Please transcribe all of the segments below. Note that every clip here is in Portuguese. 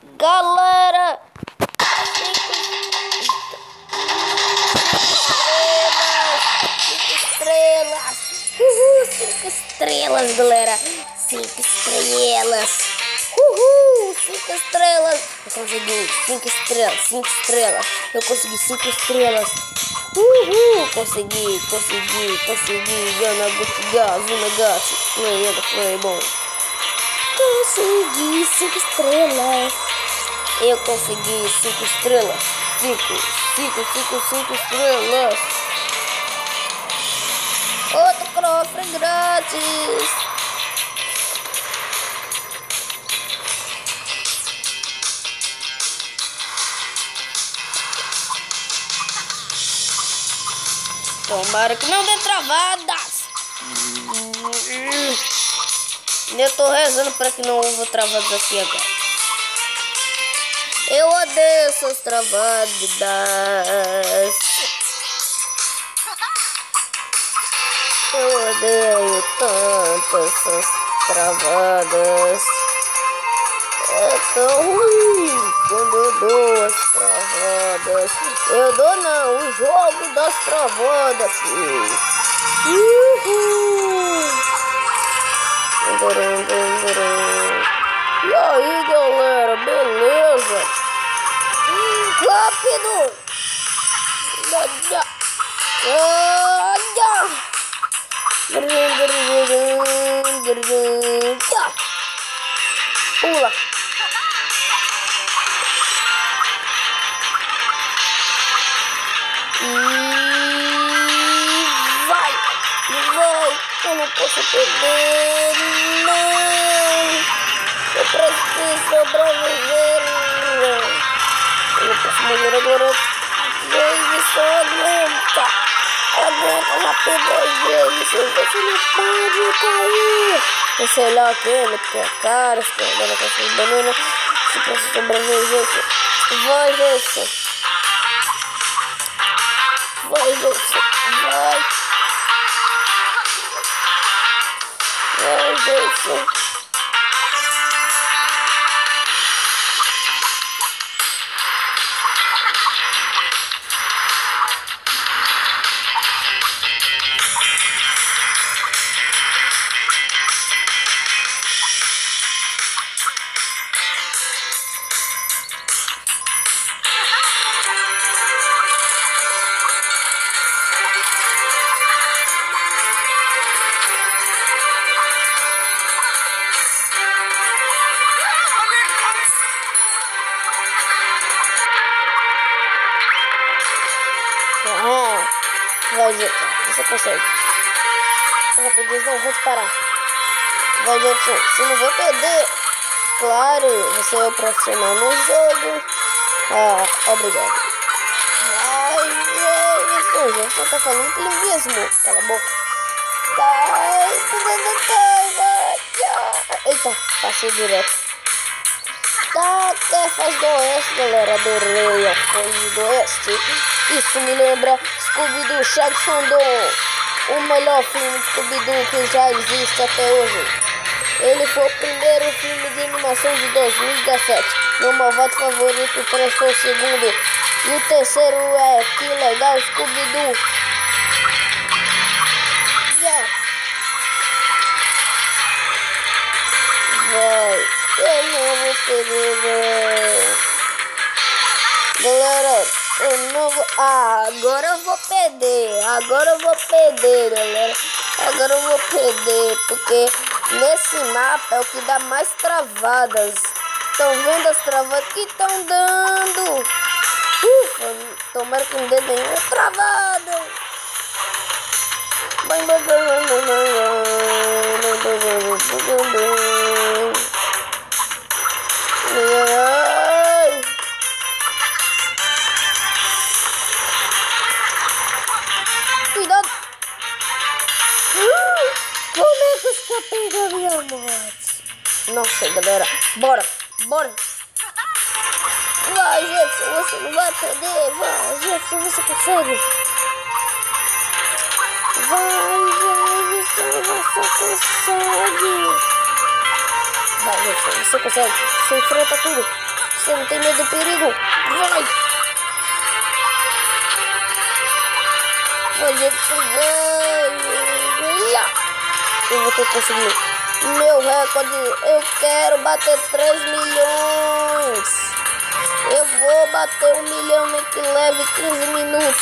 Galera, 5 estrelas, galera. 5 estrelas. Uhul, 5 estrelas. Eu consegui 5 estrelas, 5 estrelas. Eu consegui 5 estrelas. Uhul, consegui. Gana, gás, um negócio. Foi bom. Consegui 5 estrelas. Eu consegui 5 estrelas. 5 estrelas. Outro cofre grátis. Tomara que não dê travadas. Eu tô rezando para que não houve travadas aqui agora. Eu odeio essas travadas. Eu odeio tanto essas travadas. É tão ruim quando eu dou as travadas. Eu dou não, o jogo das travadas. E aí, galera, beleza? Rápido! Pula! E vai! Eu não posso perder, não! Eu preciso sobreviver! Eu não posso morrer agora! Gente, só aguenta! Aguenta rápido, gente! Você não pode cair! Eu sei lá o que, ele quer a cara, se quer agora com essas bananas. Se posso sobreviver, gente! Vai, gente! Vai, gente! Vai! Vai, gente! Vai, gente, você consegue. Rapidez, não vou te parar. Vai, gente, se não vou perder. Claro, você é o profissional no jogo. Obrigado. Vai, gente, você tá falando que mesmo. Cala a boca. Eita, passei direto. Até faz do oeste, galera. Adorei a fase do oeste. Isso me lembra Scooby-Doo Shaq Fandom, o melhor filme de Scooby-Doo que já existe até hoje. Ele foi o primeiro filme de animação de 2017. Meu malvado favorito, Trans foi o segundo. E o terceiro é Que Legal Scooby-Doo. Vai, eu não vou perder. Galera, eu não vou... agora eu vou perder. Agora eu vou perder, galera. Agora eu vou perder. Porque nesse mapa é o que dá mais travadas. Estão vendo as travadas que estão dando? Ufa, tomara que não dê nenhuma travada. Cuidado! Como é que eu escapei da minha morte? Nossa, galera, bora! Vai, Jefferson, você não vai perder! Vai, Jefferson, você consegue! Vai, Jefferson, você consegue! Vai, Jefferson, você consegue! Você enfrenta tudo! Você não tem medo do perigo? Vai! Vai, gente, vai! Eu vou ter que conseguir meu recorde. Eu quero bater 3 milhões. Eu vou bater 1 milhão nem que leve 15 minutos.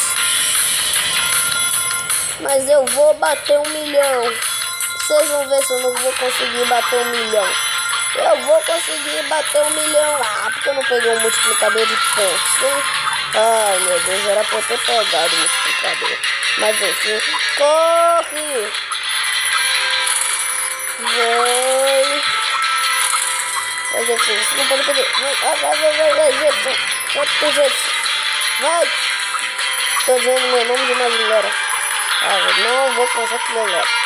Mas eu vou bater 1 milhão. Vocês vão ver se eu não vou conseguir bater 1 milhão. Eu vou conseguir bater 1 milhão. Ah, porque eu não peguei um multiplicador de pontos, hein? Ai, meu Deus, era pra eu ter pegado o multiplicador. Mas enfim, corre! Vai! Vai, Jefferson, você não pode perder. Vai, Jefferson. Vai, Jefferson. Vai! Tô dizendo meu nome demais, galera. Ah, eu não vou começar com meu nome.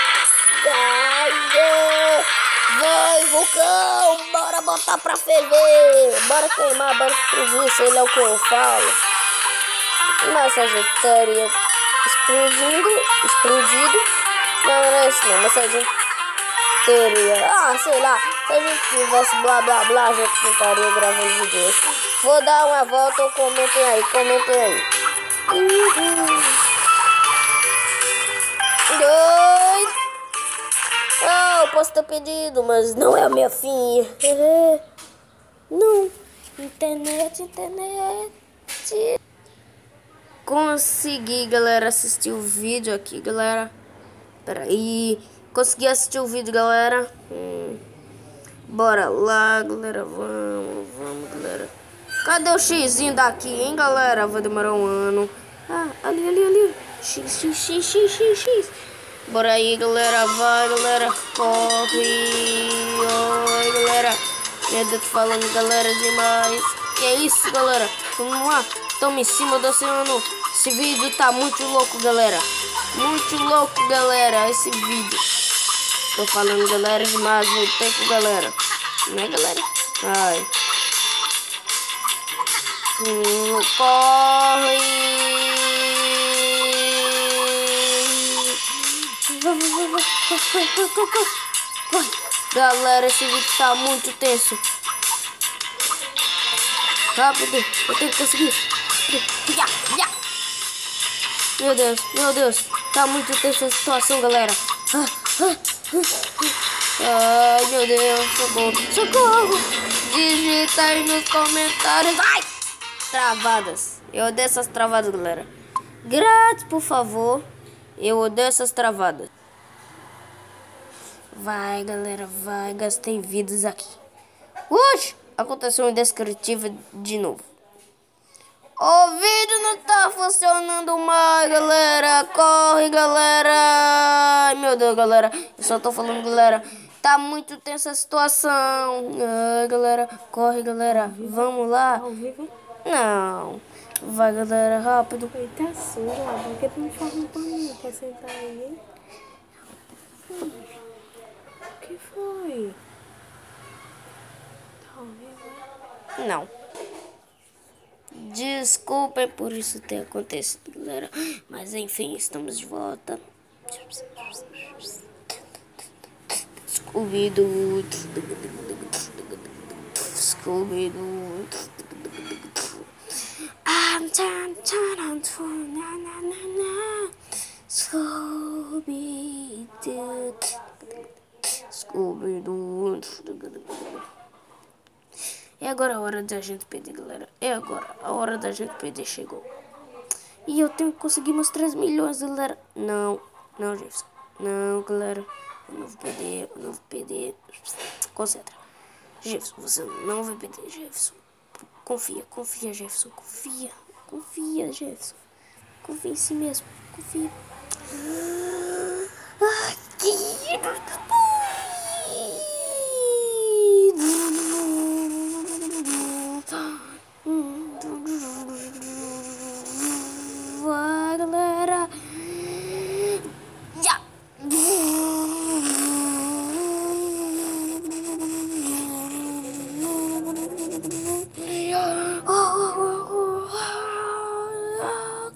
Vai, vulcão! Bora botar pra ferver! Bora queimar, bora explodir, sei lá o que eu falo. Nossa, a gente estaria explodido. Não era isso não, mas a gente teria... sei lá, se a gente tivesse blá blá blá, a gente não estaria gravando vídeos. Vou dar uma volta ou comentem aí. Eu posso ter pedido, mas não é a minha filha. Não. Internet. Consegui, galera, assistir o vídeo aqui, galera. Peraí. Consegui assistir o vídeo, galera. Bora lá, galera. Vamos, galera. Cadê o xizinho daqui, hein, galera? Vai demorar um ano. Ali. X. Bora aí, galera. Vai, galera. Corre. Oi, galera. Meu Deus, tô falando, galera, demais. Que é isso, galera? Vamos lá. Tamo em cima do oceano. Esse vídeo tá muito louco, galera. Muito louco, galera, esse vídeo. Tô falando, galera, demais no tempo, galera. Né, galera? Ai. Corre. Corre. Galera, esse vídeo tá muito tenso. Rápido, eu tenho que conseguir. Meu Deus, tá muito tensa a situação, galera. Ai, meu Deus, socorro. Digita aí nos comentários. Ai, travadas. Eu odeio essas travadas, galera. Grátis, por favor. Eu odeio essas travadas. Vai, galera, vai. Gastei vidas aqui. Oxi, aconteceu um indescritível de novo. O vídeo não tá funcionando mais, galera. Corre, galera. Ai, meu Deus, galera. Eu só tô falando, galera. Tá muito tensa a situação. Ai, galera. Corre, galera. Vamos lá. Não. Vai, galera, rápido. Eita, sua, por que tu não faz um paninho pra sentar aí, hein? O que foi? Tá ouvindo? Não. Desculpem por isso ter acontecido, galera. Mas enfim, estamos de volta. Scooby-Doo. Scooby-Doo. É agora a hora da gente perder, galera. É agora. A hora da gente perder chegou. E eu tenho que conseguir meus 3 milhões, galera. Não, Jefferson. Não, galera. Eu não vou perder. Concentra. Jefferson, você não vai perder, Jefferson. Confia, Jefferson. Confia, Jefferson. Confia em si mesmo. Confia. Vai, galera. Já.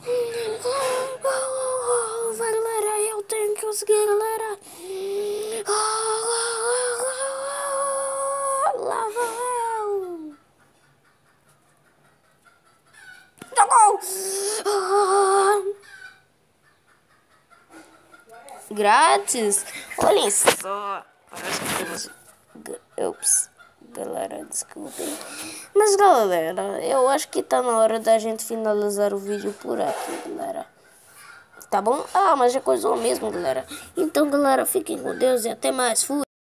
Vai, galera, eu tenho que conseguir, galera. Grátis? Olhem só. Parece que temos... Ups. Galera, desculpem. Mas galera, eu acho que tá na hora da gente finalizar o vídeo por aqui, galera. Tá bom? Ah, mas já coisou mesmo, galera. Então, galera, fiquem com Deus e até mais. Fui.